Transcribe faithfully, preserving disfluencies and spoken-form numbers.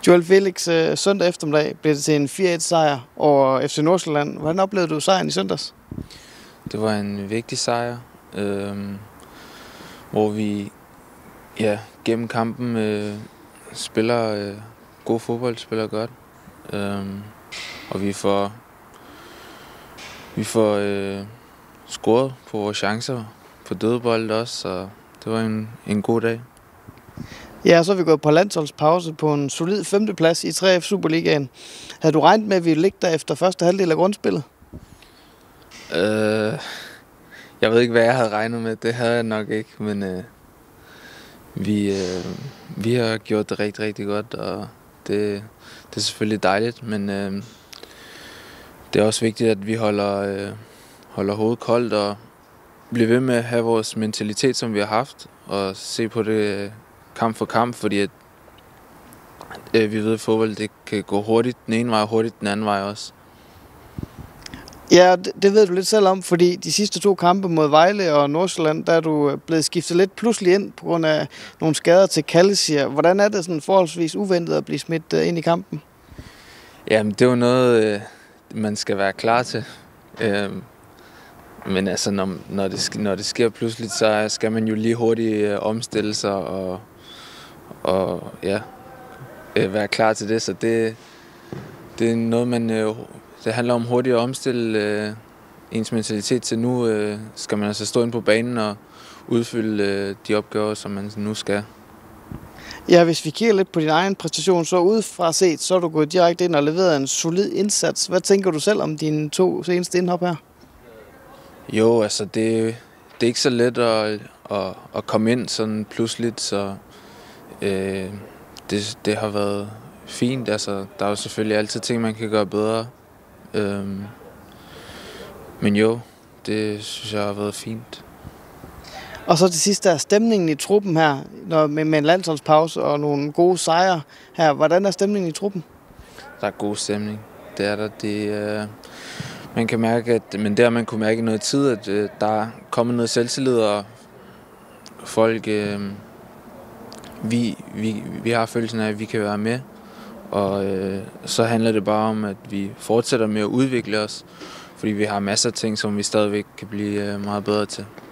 Joel Felix, øh, søndag eftermiddag blev det til en fire et sejr over F C Nordsjælland. Hvordan oplevede du sejren i søndags? Det var en vigtig sejr, øh, hvor vi ja, gennem kampen øh, spiller øh, god fodbold, spiller godt. Øh, og vi får, vi får øh, scoret på vores chancer på dødbold også, så det var en, en god dag. Ja, så er vi gået på landsholdspause på en solid femteplads i tre F Superligaen. Havde du regnet med, at vi ville ligge der efter første halvdel af grundspillet? Øh, jeg ved ikke, hvad jeg havde regnet med. Det havde jeg nok ikke, men øh, vi, øh, vi har gjort det rigtig, rigtig godt, og det, det er selvfølgelig dejligt, men øh, det er også vigtigt, at vi holder, øh, holder hovedet koldt og bliver ved med at have vores mentalitet, som vi har haft, og se på det kamp for kamp, fordi at, øh, vi ved, at fodbold det kan gå hurtigt den ene vej og hurtigt den anden vej også. Ja, det, det ved du lidt selv om, fordi de sidste to kampe mod Vejle og Nordsjælland, der er du blevet skiftet lidt pludselig ind på grund af nogle skader til Kallesir. Hvordan er det sådan forholdsvis uventet at blive smidt ind i kampen? Jamen, det er jo noget, man skal være klar til. Men altså, når, når, det, når det sker pludseligt, så skal man jo lige hurtigt omstille sig og, og ja, være klar til det. Så det, det er noget, man... Det handler om hurtigt at omstille øh, ens mentalitet til nu. Øh, skal man altså stå ind på banen og udfylde øh, de opgaver, som man nu skal. Ja, hvis vi kigger lidt på din egen præstation, så udefra set, så er du gået direkte ind og leveret en solid indsats. Hvad tænker du selv om dine to seneste indhop her? Jo, altså det, det er ikke så let at, at, at komme ind sådan pludseligt, så øh, det, det har været fint. Altså, der er jo selvfølgelig altid ting, man kan gøre bedre. Øhm, men jo, det synes jeg har været fint. Og så til sidst der stemningen i truppen her, når, med, med en landsholdspause og nogle gode sejre her. Hvordan er stemningen i truppen? Der er god stemning. Det er der. Det, øh, man kan mærke, at, men der man kunne mærke i noget tid, at øh, der er kommet noget selvtillid, og folk, øh, vi, vi, vi har følelsen af, at vi kan være med. Og øh, så handler det bare om, at vi fortsætter med at udvikle os, fordi vi har masser af ting, som vi stadigvæk kan blive øh, meget bedre til.